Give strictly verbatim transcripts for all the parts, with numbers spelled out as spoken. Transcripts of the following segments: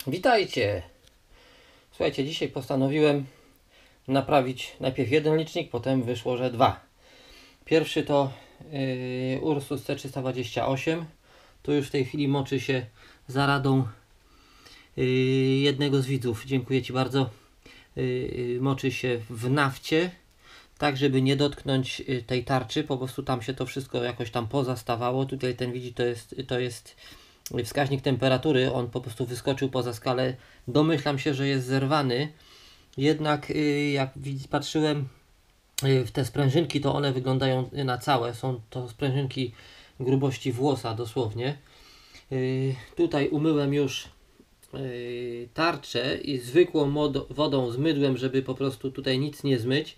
Witajcie! Słuchajcie, dzisiaj postanowiłem naprawić najpierw jeden licznik, potem wyszło, że dwa. Pierwszy to yy, Ursus C trzysta dwadzieścia osiem. Tu już w tej chwili moczy się za radą yy, jednego z widzów. Dziękuję Ci bardzo. Yy, moczy się w nafcie, tak żeby nie dotknąć yy, tej tarczy. Po prostu tam się to wszystko jakoś tam pozastawało. Tutaj ten widzi, to jest, to jest wskaźnik temperatury, on po prostu wyskoczył poza skalę. Domyślam się, że jest zerwany. Jednak jak patrzyłem w te sprężynki, to one wyglądają na całe. Są to sprężynki grubości włosa dosłownie. Tutaj umyłem już tarczę i zwykłą wodą z mydłem, żeby po prostu tutaj nic nie zmyć,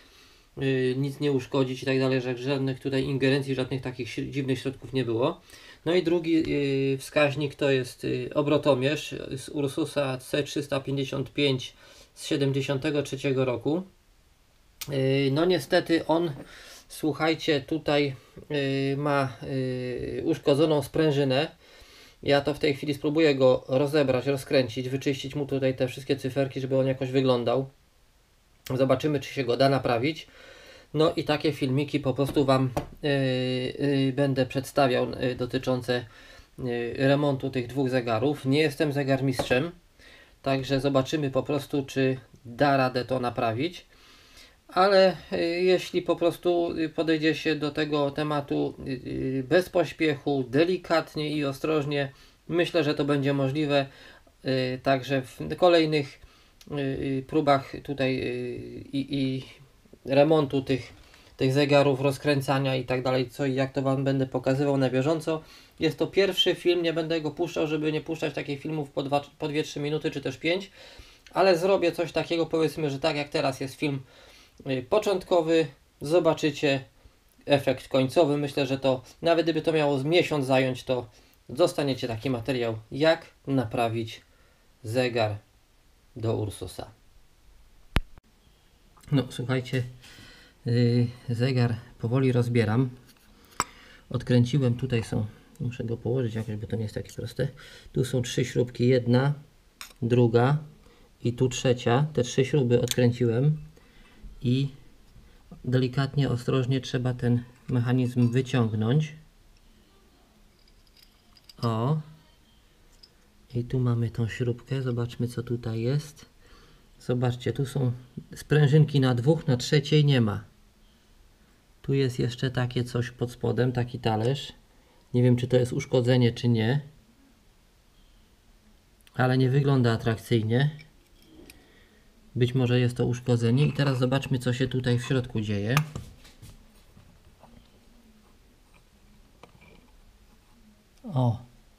nic nie uszkodzić i tak dalej, że żadnych tutaj ingerencji, żadnych takich dziwnych środków nie było. No i drugi yy, wskaźnik to jest yy, obrotomierz z Ursusa C trzysta pięćdziesiąt pięć z siedemdziesiątego trzeciego roku. Yy, no niestety on, słuchajcie, tutaj yy, ma yy, uszkodzoną sprężynę. Ja to w tej chwili spróbuję go rozebrać, rozkręcić, wyczyścić mu tutaj te wszystkie cyferki, żeby on jakoś wyglądał. Zobaczymy, czy się go da naprawić. No i takie filmiki po prostu Wam yy, yy, będę przedstawiał yy, dotyczące yy, remontu tych dwóch zegarów. Nie jestem zegarmistrzem, także zobaczymy po prostu, czy da radę to naprawić. Ale yy, jeśli po prostu podejdzie się do tego tematu yy, bez pośpiechu, delikatnie i ostrożnie, myślę, że to będzie możliwe. Yy, także w kolejnych yy, próbach tutaj yy, i remontu tych, tych zegarów, rozkręcania i tak dalej, co i jak to Wam będę pokazywał na bieżąco. Jest to pierwszy film, nie będę go puszczał, żeby nie puszczać takich filmów po dwie trzy minuty, czy też pięć, ale zrobię coś takiego, powiedzmy, że tak jak teraz jest film y, początkowy, zobaczycie efekt końcowy. Myślę, że to, nawet gdyby to miało z miesiąc zająć, to dostaniecie taki materiał, jak naprawić zegar do Ursusa. No słuchajcie, yy, zegar powoli rozbieram. Odkręciłem, tutaj są, muszę go położyć jakoś, bo to nie jest takie proste. Tu są trzy śrubki, jedna, druga i tu trzecia. Te trzy śruby odkręciłem i delikatnie, ostrożnie trzeba ten mechanizm wyciągnąć. O! I tu mamy tą śrubkę, zobaczmy, co tutaj jest. Zobaczcie, tu są sprężynki na dwóch, na trzeciej nie ma. Tu jest jeszcze takie coś pod spodem, taki talerz. Nie wiem, czy to jest uszkodzenie, czy nie. Ale nie wygląda atrakcyjnie. Być może jest to uszkodzenie. I teraz zobaczmy, co się tutaj w środku dzieje. O!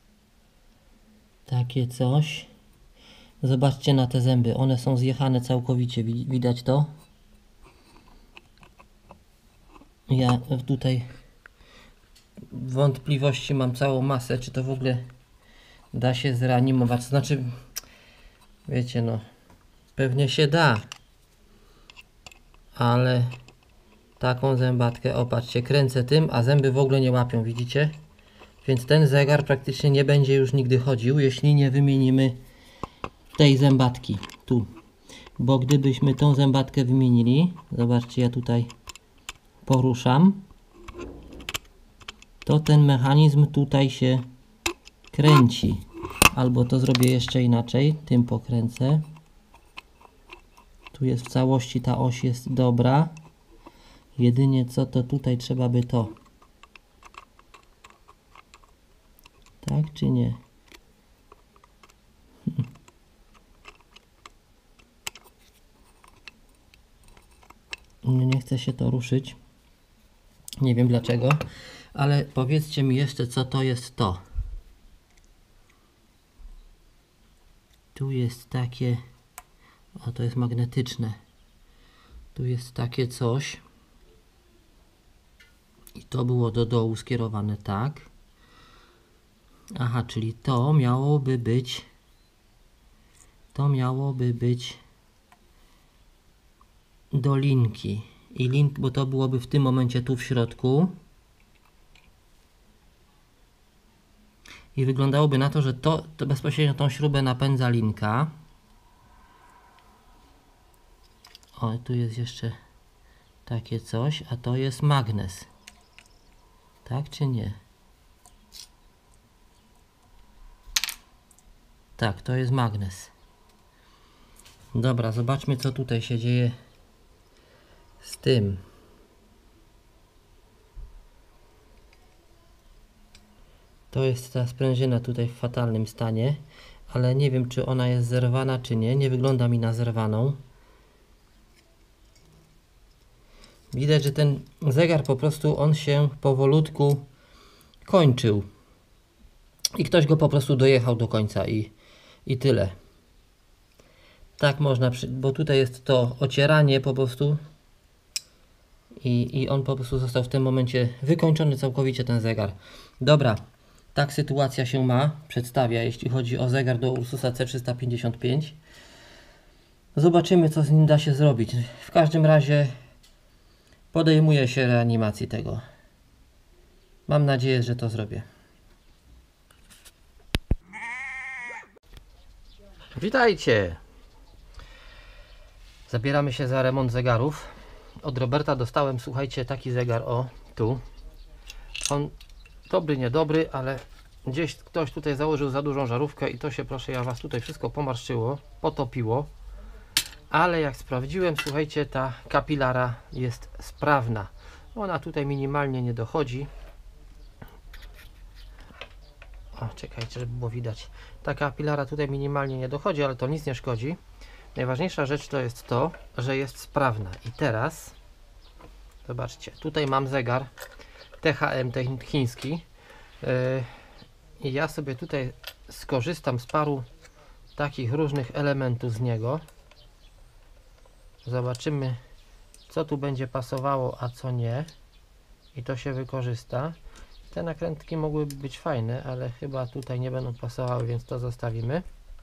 Takie coś. Zobaczcie na te zęby, one są zjechane całkowicie, widać to? Ja tutaj wątpliwości mam całą masę, czy to w ogóle da się zreanimować, to znaczy, wiecie, no, pewnie się da, ale taką zębatkę, opatrzcie, kręcę tym, a zęby w ogóle nie łapią, widzicie? Więc ten zegar praktycznie nie będzie już nigdy chodził, jeśli nie wymienimy tej zębatki tu, bo gdybyśmy tą zębatkę wymienili, zobaczcie, ja tutaj poruszam, to ten mechanizm tutaj się kręci, albo to zrobię jeszcze inaczej, tym pokręcę, tu jest w całości, ta oś jest dobra, jedynie co, to tutaj trzeba by to, tak czy nie? Nie chce się to ruszyć. Nie wiem dlaczego, ale powiedzcie mi jeszcze, co to jest to. Tu jest takie, o, to jest magnetyczne. Tu jest takie coś. I to było do dołu skierowane, tak. Aha, czyli to miałoby być, to miałoby być do linki. I link, bo to byłoby w tym momencie tu w środku. I wyglądałoby na to, że to, to bezpośrednio tą śrubę napędza linka. O, tu jest jeszcze takie coś, a to jest magnes. Tak czy nie? Tak, to jest magnes. Dobra, zobaczmy, co tutaj się dzieje z tym. To jest ta sprężyna tutaj w fatalnym stanie, ale nie wiem, czy ona jest zerwana, czy nie. Nie wygląda mi na zerwaną. Widać, że ten zegar po prostu on się powolutku kończył. I ktoś go po prostu dojechał do końca i, i tyle. Tak można, bo tutaj jest to ocieranie po prostu. I, I on po prostu został w tym momencie wykończony całkowicie ten zegar. Dobra, tak sytuacja się ma, przedstawia, jeśli chodzi o zegar do Ursusa C trzysta pięćdziesiąt pięć. Zobaczymy, co z nim da się zrobić. W każdym razie podejmuję się reanimacji tego. Mam nadzieję, że to zrobię. Witajcie! Zabieramy się za remont zegarów. Od Roberta dostałem, słuchajcie, taki zegar, o, tu. On dobry, niedobry, ale gdzieś ktoś tutaj założył za dużą żarówkę i to się, proszę ja was, tutaj wszystko pomarszczyło, potopiło. Ale jak sprawdziłem, słuchajcie, ta kapilara jest sprawna. Ona tutaj minimalnie nie dochodzi. O, czekajcie, żeby było widać. Ta kapilara tutaj minimalnie nie dochodzi, ale to nic nie szkodzi. Najważniejsza rzecz to jest to, że jest sprawna. I teraz zobaczcie, tutaj mam zegar T H M, ten chiński. Yy, I ja sobie tutaj skorzystam z paru takich różnych elementów z niego. Zobaczymy, co tu będzie pasowało, a co nie. I to się wykorzysta. Te nakrętki mogłyby być fajne, ale chyba tutaj nie będą pasowały, więc to zostawimy.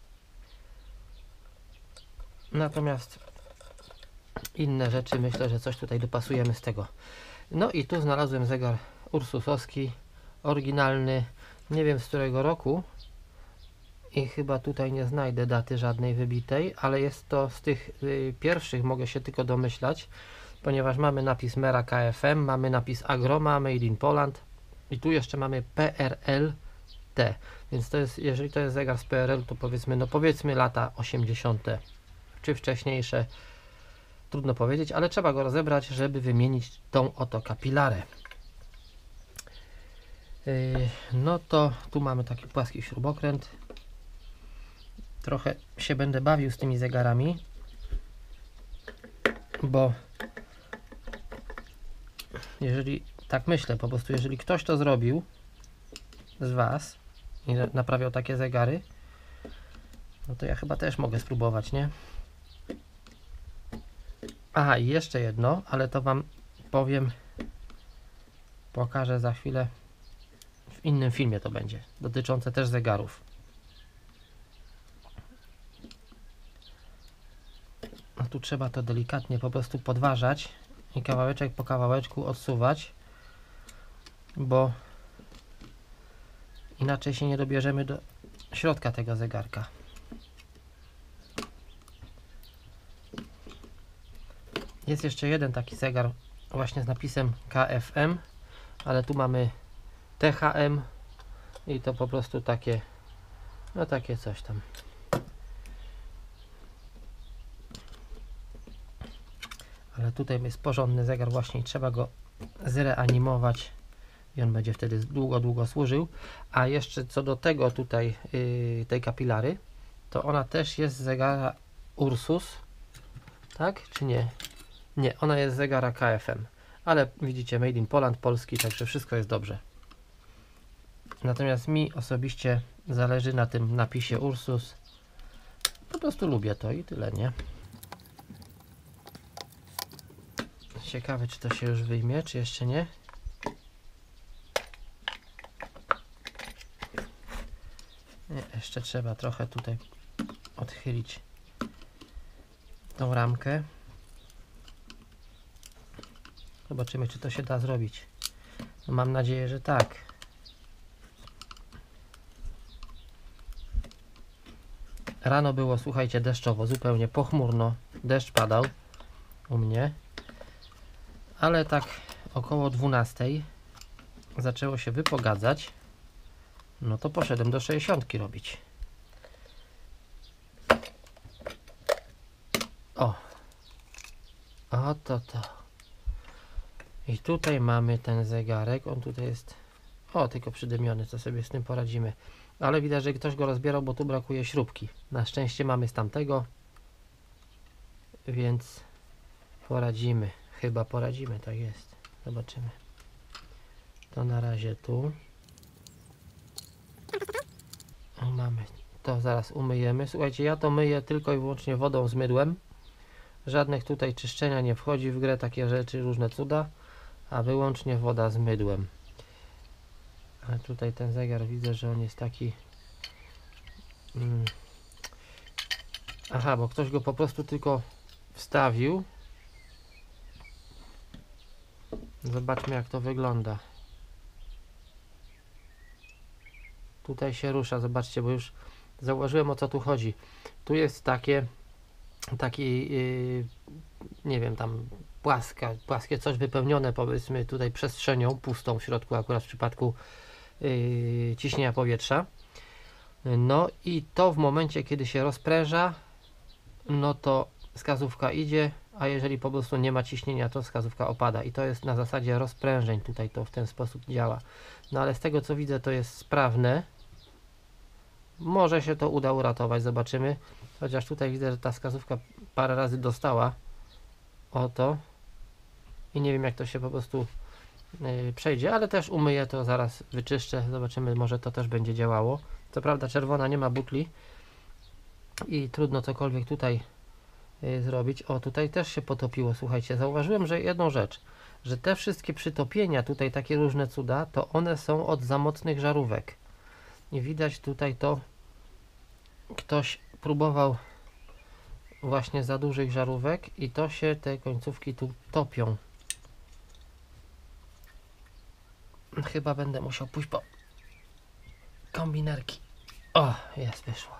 Natomiast inne rzeczy myślę, że coś tutaj dopasujemy z tego. No i tu znalazłem zegar ursusowski, oryginalny, nie wiem z którego roku i chyba tutaj nie znajdę daty żadnej wybitej, ale jest to z tych y, pierwszych, mogę się tylko domyślać, ponieważ mamy napis Mera K F M, mamy napis Agroma, Made in Poland i tu jeszcze mamy P R L T, więc to jest, jeżeli to jest zegar z P R L, to powiedzmy, no powiedzmy lata osiemdziesiąte czy wcześniejsze, trudno powiedzieć, ale trzeba go rozebrać, żeby wymienić tą oto kapilarę. Yy, no to tu mamy taki płaski śrubokręt. Trochę się będę bawił z tymi zegarami, bo jeżeli, tak myślę po prostu, jeżeli ktoś to zrobił z Was i naprawiał takie zegary, no to ja chyba też mogę spróbować, nie? Aha, i jeszcze jedno, ale to Wam powiem, pokażę za chwilę, w innym filmie to będzie, dotyczące też zegarów. No tu trzeba to delikatnie po prostu podważać i kawałeczek po kawałeczku odsuwać, bo inaczej się nie dobierzemy do środka tego zegarka. Jest jeszcze jeden taki zegar właśnie z napisem K F M, ale tu mamy T H M i to po prostu takie, no takie coś tam. Ale tutaj jest porządny zegar właśnie i trzeba go zreanimować i on będzie wtedy długo, długo służył. A jeszcze co do tego tutaj, yy, tej kapilary, to ona też jest z zegara Ursus, tak czy nie? Nie, ona jest z zegara K F M, ale widzicie, Made in Poland, polski, także wszystko jest dobrze. Natomiast mi osobiście zależy na tym napisie Ursus. Po prostu lubię to i tyle, nie? Ciekawe, czy to się już wyjmie, czy jeszcze nie? Nie, jeszcze trzeba trochę tutaj odchylić tą ramkę. Zobaczymy, czy to się da zrobić. No mam nadzieję, że tak. Rano było, słuchajcie, deszczowo, zupełnie pochmurno, deszcz padał u mnie, ale tak około dwunastej zaczęło się wypogadzać, no to poszedłem do sześćdziesiątki robić. O, oto to. I tutaj mamy ten zegarek, on tutaj jest, o, tylko przydymiony, co sobie z tym poradzimy. Ale widać, że ktoś go rozbierał, bo tu brakuje śrubki. Na szczęście mamy z tamtego, więc poradzimy. Chyba poradzimy, tak jest. Zobaczymy. To na razie tu. O, mamy. To zaraz umyjemy. Słuchajcie, ja to myję tylko i wyłącznie wodą z mydłem. Żadnych tutaj czyszczenia nie wchodzi w grę, takie rzeczy, różne cuda, a wyłącznie woda z mydłem. A tutaj ten zegar, widzę, że on jest taki... Hmm. Aha, bo ktoś go po prostu tylko wstawił. Zobaczmy, jak to wygląda. Tutaj się rusza, zobaczcie, bo już zauważyłem, o co tu chodzi. Tu jest takie, taki, yy, nie wiem, tam płaska, płaskie coś wypełnione, powiedzmy, tutaj przestrzenią pustą w środku, akurat w przypadku yy, ciśnienia powietrza. No i to w momencie, kiedy się rozpręża, no to wskazówka idzie, a jeżeli po prostu nie ma ciśnienia, to wskazówka opada. I to jest na zasadzie rozprężeń, tutaj to w ten sposób działa. No ale z tego, co widzę, to jest sprawne. Może się to uda uratować, zobaczymy. Chociaż tutaj widzę, że ta wskazówka parę razy dostała oto. I nie wiem, jak to się po prostu yy, przejdzie, ale też umyję to, zaraz wyczyszczę, zobaczymy, może to też będzie działało. Co prawda czerwona nie ma butli i trudno cokolwiek tutaj yy, zrobić. O, tutaj też się potopiło, słuchajcie, zauważyłem, że jedną rzecz, że te wszystkie przytopienia, tutaj takie różne cuda, to one są od za mocnych żarówek. I widać tutaj to, ktoś próbował właśnie za dużych żarówek i to się, te końcówki tu topią. Chyba będę musiał pójść po kombinerki. O, jest, wyszło.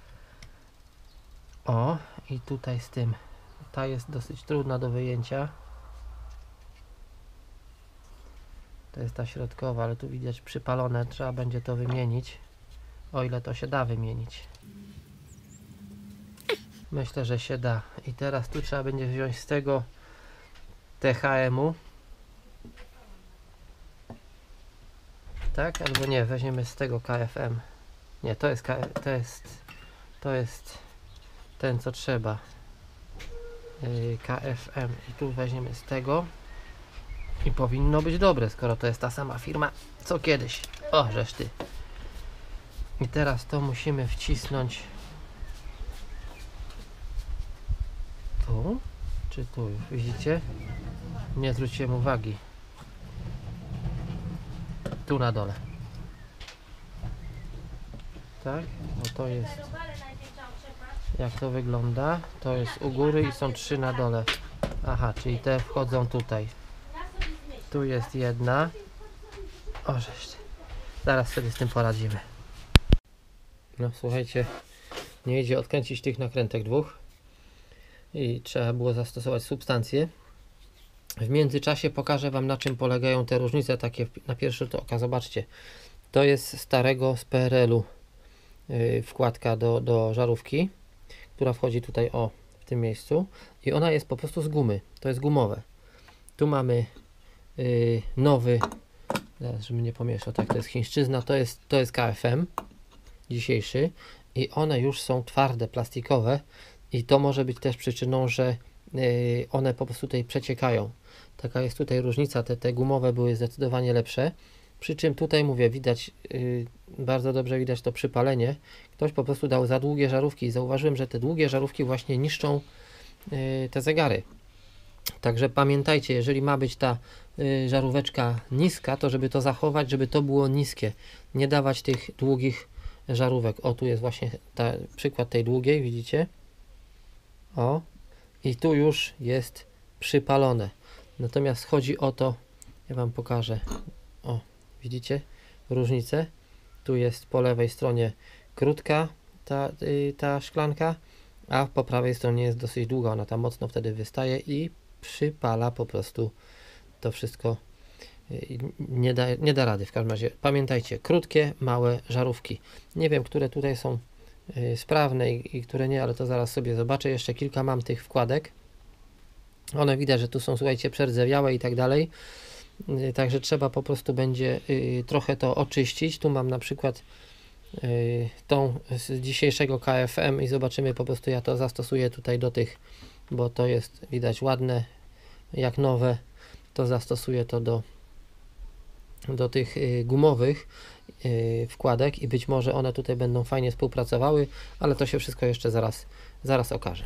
O, i tutaj z tym, ta jest dosyć trudna do wyjęcia. To jest ta środkowa, ale tu widać przypalone, trzeba będzie to wymienić, o ile to się da wymienić. Myślę, że się da. I teraz tu trzeba będzie wziąć z tego T H M-u. Tak? Albo nie, weźmiemy z tego K F M. Nie, to jest, K to jest, to jest ten, co trzeba. Yy, K F M. I tu weźmiemy z tego. I powinno być dobre, skoro to jest ta sama firma, co kiedyś. O, żeż ty. I teraz to musimy wcisnąć tu, czy tu, widzicie? Nie zwróciłem uwagi. Tu na dole. Tak? No to jest. Jak to wygląda? To jest u góry i są trzy na dole. Aha, czyli te wchodzą tutaj. Tu jest jedna. O, żeż. Zaraz sobie z tym poradzimy. No słuchajcie, nie idzie odkręcić tych nakrętek dwóch i trzeba było zastosować substancję. W międzyczasie pokażę Wam, na czym polegają te różnice takie na pierwszy rzut oka. Zobaczcie, to jest starego z P R L-u yy, wkładka do, do żarówki, która wchodzi tutaj, o, w tym miejscu, i ona jest po prostu z gumy, to jest gumowe. Tu mamy yy, nowy, zaraz, żeby nie pomieszał, tak, to jest chińszczyzna, to jest, to jest K F M dzisiejszy i one już są twarde, plastikowe i to może być też przyczyną, że yy, one po prostu tutaj przeciekają. Taka jest tutaj różnica, te, te gumowe były zdecydowanie lepsze, przy czym tutaj mówię, widać, yy, bardzo dobrze widać to przypalenie. Ktoś po prostu dał za długie żarówki i zauważyłem, że te długie żarówki właśnie niszczą yy, te zegary. Także pamiętajcie, jeżeli ma być ta y, żaróweczka niska, to żeby to zachować, żeby to było niskie. Nie dawać tych długich żarówek. O, tu jest właśnie ta, przykład tej długiej, widzicie? O, i tu już jest przypalone. Natomiast chodzi o to, ja Wam pokażę. O, widzicie różnicę? Tu jest po lewej stronie krótka, ta, y, ta szklanka, a po prawej stronie jest dosyć długa, ona tam mocno wtedy wystaje i przypala po prostu to wszystko. Nie da, nie da rady w każdym razie. Pamiętajcie, krótkie, małe żarówki. Nie wiem, które tutaj są y, sprawne i, i które nie, ale to zaraz sobie zobaczę. Jeszcze kilka mam tych wkładek. One widać, że tu są, słuchajcie, przerdzewiałe i tak dalej. Y, także trzeba po prostu będzie y, trochę to oczyścić. Tu mam na przykład y, tą z dzisiejszego K F M i zobaczymy, po prostu ja to zastosuję tutaj do tych, bo to jest widać ładne, jak nowe. To zastosuję to do do tych y, gumowych y, wkładek i być może one tutaj będą fajnie współpracowały, ale to się wszystko jeszcze zaraz, zaraz okaże.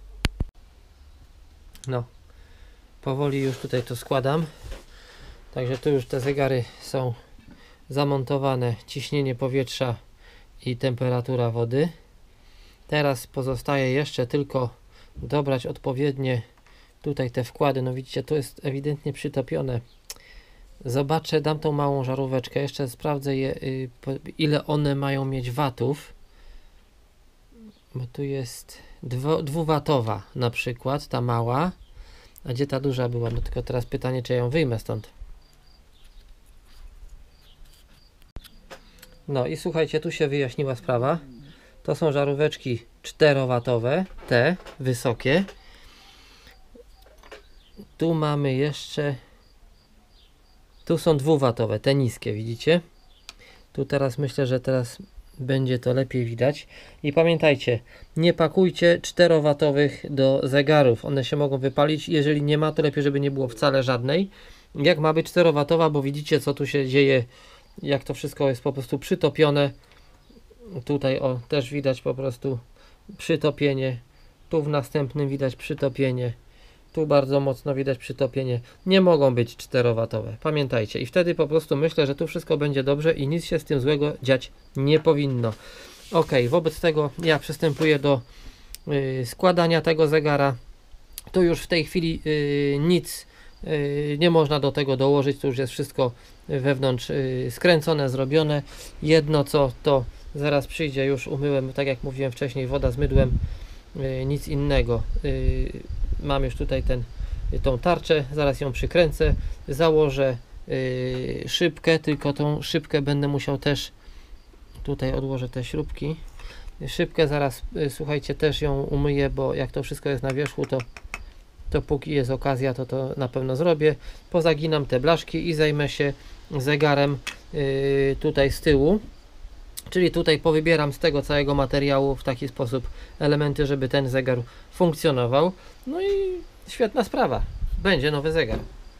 No, powoli już tutaj to składam. Także tu już te zegary są zamontowane, ciśnienie powietrza i temperatura wody. Teraz pozostaje jeszcze tylko dobrać odpowiednie tutaj te wkłady. No widzicie, tu jest ewidentnie przytopione. Zobaczę, dam tą małą żaróweczkę, jeszcze sprawdzę je, y, po, ile one mają mieć watów, bo tu jest dwu, dwuwatowa na przykład, ta mała, a gdzie ta duża była? No tylko teraz pytanie, czy ja ją wyjmę stąd. No i słuchajcie, tu się wyjaśniła sprawa. To są żaróweczki czterowatowe, te wysokie. Tu mamy jeszcze... Tu są dwuwatowe, te niskie, widzicie? Tu teraz myślę, że teraz będzie to lepiej widać. I pamiętajcie, nie pakujcie czterowatowych do zegarów. One się mogą wypalić. Jeżeli nie ma, to lepiej, żeby nie było wcale żadnej. Jak ma być czterowatowa, bo widzicie, co tu się dzieje, jak to wszystko jest po prostu przytopione. Tutaj o, też widać po prostu przytopienie. Tu w następnym widać przytopienie. Tu bardzo mocno widać przytopienie. Nie mogą być czterowatowe. Pamiętajcie. I wtedy po prostu myślę, że tu wszystko będzie dobrze i nic się z tym złego dziać nie powinno. Ok, wobec tego ja przystępuję do yy, składania tego zegara. Tu już w tej chwili yy, nic yy, nie można do tego dołożyć. Tu już jest wszystko wewnątrz yy, skręcone, zrobione. Jedno co to zaraz przyjdzie, już umyłem, tak jak mówiłem wcześniej, woda z mydłem. Yy, nic innego. Yy, Mam już tutaj ten, tą tarczę, zaraz ją przykręcę, założę yy, szybkę, tylko tą szybkę będę musiał też, tutaj odłożę te śrubki, szybkę zaraz, yy, słuchajcie, też ją umyję, bo jak to wszystko jest na wierzchu, to, to póki jest okazja, to to na pewno zrobię. Pozaginam te blaszki i zajmę się zegarem yy, tutaj z tyłu. Czyli tutaj powybieram z tego całego materiału w taki sposób elementy, żeby ten zegar funkcjonował. No i świetna sprawa. Będzie nowy zegar.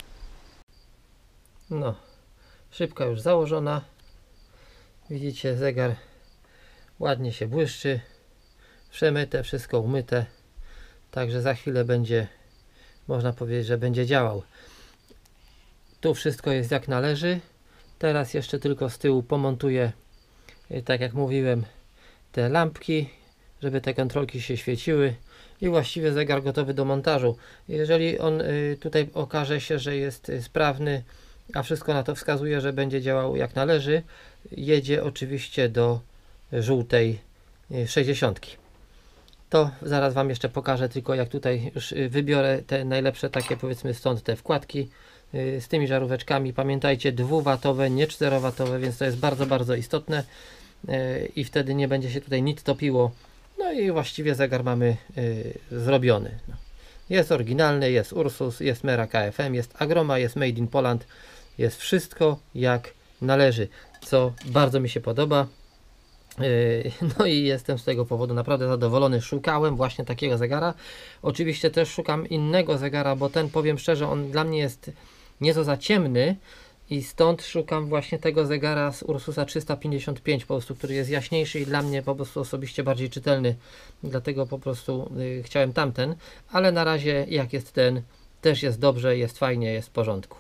No, szybka już założona. Widzicie, zegar ładnie się błyszczy. Przemyte, wszystko umyte. Także za chwilę będzie, można powiedzieć, że będzie działał. Tu wszystko jest jak należy. Teraz jeszcze tylko z tyłu pomontuję, tak jak mówiłem, te lampki, żeby te kontrolki się świeciły i właściwie zegar gotowy do montażu. Jeżeli on y, tutaj okaże się, że jest y, sprawny, a wszystko na to wskazuje, że będzie działał jak należy, jedzie oczywiście do żółtej y, sześćdziesiątki. To zaraz Wam jeszcze pokażę, tylko jak tutaj już y, wybiorę te najlepsze takie, powiedzmy, stąd te wkładki y, z tymi żaróweczkami. Pamiętajcie, dwuwatowe, nie czterowatowe, więc to jest bardzo, bardzo istotne. I wtedy nie będzie się tutaj nic topiło. No i właściwie zegar mamy y, zrobiony. No. Jest oryginalny, jest Ursus, jest Mera K F M, jest Agroma, jest Made in Poland. Jest wszystko jak należy, co bardzo mi się podoba. Yy, no i jestem z tego powodu naprawdę zadowolony. Szukałem właśnie takiego zegara. Oczywiście też szukam innego zegara, bo ten, powiem szczerze, on dla mnie jest nieco za ciemny. I stąd szukam właśnie tego zegara z Ursusa trzysta pięćdziesiąt pięć, po prostu, który jest jaśniejszy i dla mnie po prostu osobiście bardziej czytelny. Dlatego po prostu y, chciałem tamten, ale na razie jak jest ten, też jest dobrze, jest fajnie, jest w porządku.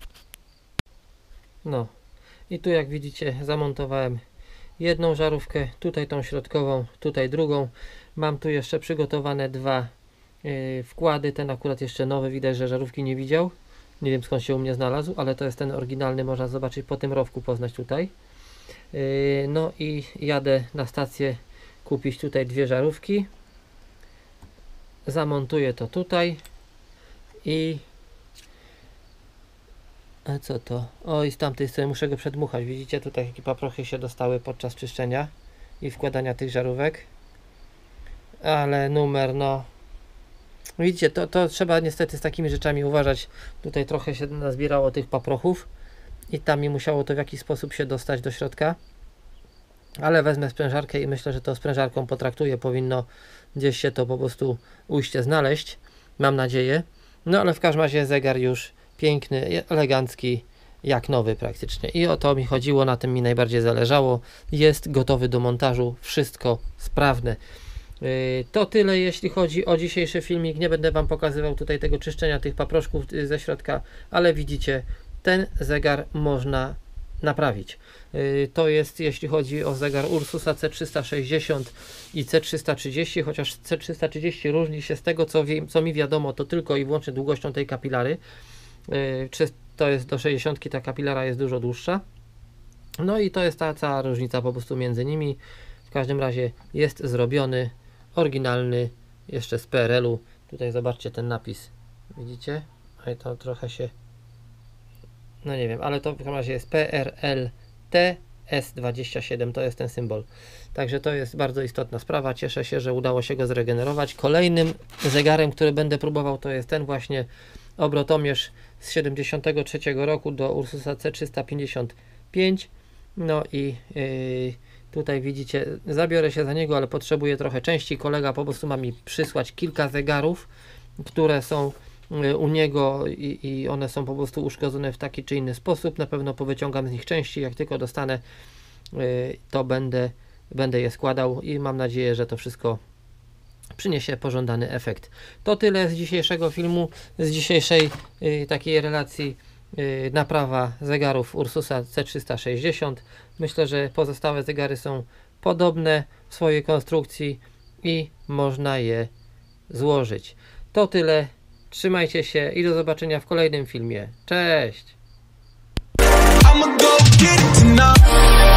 No i tu jak widzicie zamontowałem jedną żarówkę, tutaj tą środkową, tutaj drugą. Mam tu jeszcze przygotowane dwa y, wkłady, ten akurat jeszcze nowy, widać, że żarówki nie widział. Nie wiem skąd się u mnie znalazł, ale to jest ten oryginalny, można zobaczyć po tym rowku, poznać tutaj. Yy, no i jadę na stację kupić tutaj dwie żarówki. Zamontuję to tutaj i a co to? O, i z tamtej strony muszę go przedmuchać. Widzicie, tutaj jakie paprochy się dostały podczas czyszczenia i wkładania tych żarówek. Ale numer, no widzicie, to, to trzeba niestety z takimi rzeczami uważać. Tutaj trochę się nazbierało tych paprochów i tam mi musiało to w jakiś sposób się dostać do środka. Ale wezmę sprężarkę i myślę, że to sprężarką potraktuję. Powinno gdzieś się to po prostu ujście znaleźć. Mam nadzieję. No ale w każdym razie zegar już piękny, elegancki, jak nowy praktycznie. I o to mi chodziło, na tym mi najbardziej zależało. Jest gotowy do montażu, wszystko sprawne. Yy, to tyle jeśli chodzi o dzisiejszy filmik. Nie będę Wam pokazywał tutaj tego czyszczenia tych paproszków ze środka, ale widzicie, ten zegar można naprawić. Yy, to jest jeśli chodzi o zegar Ursusa C trzysta sześćdziesiąt i C trzysta trzydzieści, chociaż C trzysta trzydzieści różni się z tego co, wie, co mi wiadomo, to tylko i wyłącznie długością tej kapilary. Yy, czy to jest do sześćdziesiątki, ta kapilara jest dużo dłuższa. No i to jest ta cała różnica po prostu między nimi. W każdym razie jest zrobiony, oryginalny, jeszcze z P R L u. Tutaj zobaczcie ten napis, widzicie? I to trochę się, no nie wiem, ale to w każdym razie jest P R L T S dwadzieścia siedem, to jest ten symbol. Także to jest bardzo istotna sprawa. Cieszę się, że udało się go zregenerować. Kolejnym zegarem, który będę próbował, to jest ten właśnie obrotomierz z siedemdziesiątego trzeciego roku do Ursusa C trzysta pięćdziesiąt pięć. No i yy, tutaj widzicie, zabiorę się za niego, ale potrzebuję trochę części. Kolega po prostu ma mi przysłać kilka zegarów, które są u niego i, i one są po prostu uszkodzone w taki czy inny sposób. Na pewno powyciągam z nich części. Jak tylko dostanę, yy, to będę, będę je składał i mam nadzieję, że to wszystko przyniesie pożądany efekt. To tyle z dzisiejszego filmu, z dzisiejszej yy, takiej relacji yy, naprawa zegarów Ursusa C trzysta sześćdziesiąt. Myślę, że pozostałe zegary są podobne w swojej konstrukcji i można je złożyć. To tyle. Trzymajcie się i do zobaczenia w kolejnym filmie. Cześć!